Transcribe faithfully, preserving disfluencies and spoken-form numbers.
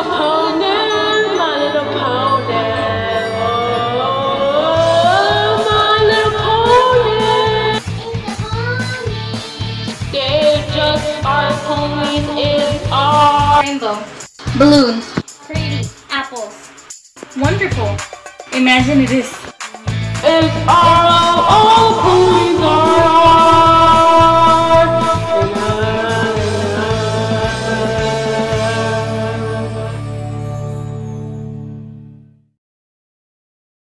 pony, my little pony. Oh, my little pony. They just are ponies in our rainbow, balloons, pretty apples. Wonderful. Imagine it is. It's all, all ponies.